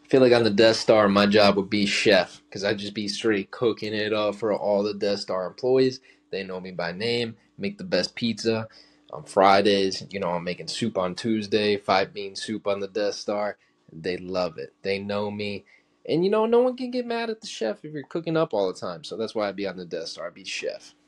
feel like on the Death Star, my job would be chef because I'd just be straight cooking it up for all the Death Star employees. They know me by name, make the best pizza on Fridays. I'm making soup on Tuesday, five bean soup on the Death Star. They love it. They know me. And no one can get mad at the chef if you're cooking up all the time. So that's why I'd be on the Death Star. I'd be chef.